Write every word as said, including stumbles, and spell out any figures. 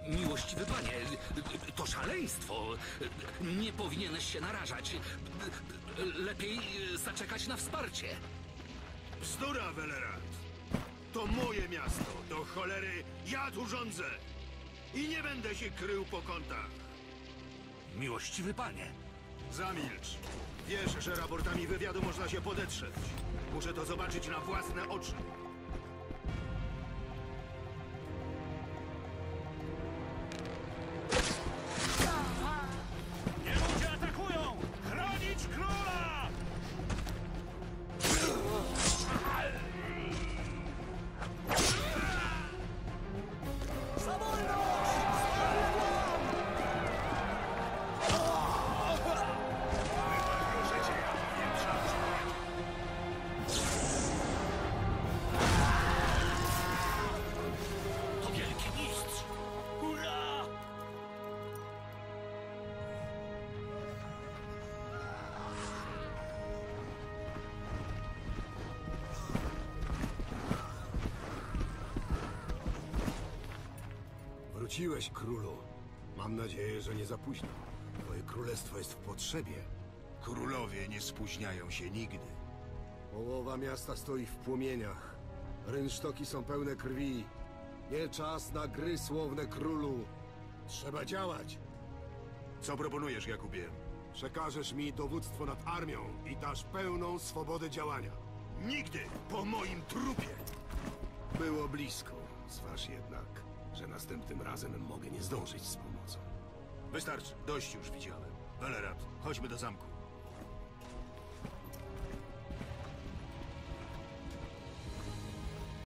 Miłościwy panie, to szaleństwo. Nie powinieneś się narażać. Lepiej zaczekać na wsparcie. Bzdura, Velerat. To moje miasto. Do cholery ja tu rządzę. I nie będę się krył po kątach. Miłościwy panie. Zamilcz. Wiesz, że raportami wywiadu można się podetrzeć. Muszę to zobaczyć na własne oczy. Ludzie atakują! Chronić króla! To wielki mistrz. Hurra! Wróciłeś, królu. Mam nadzieję, że nie za późno. Twoje królestwo jest w potrzebie. Królowie nie spóźniają się nigdy. Połowa miasta stoi w płomieniach. Rynsztoki są pełne krwi. Nie czas na gry, słowne królu. Trzeba działać. Co proponujesz, Jakubie? Przekażesz mi dowództwo nad armią i dasz pełną swobodę działania. Nigdy po moim trupie! Było blisko. Zważ jednak, że następnym razem mogę nie zdążyć z pomocą. Wystarczy. Dość już widziałem. Velerat, chodźmy do zamku.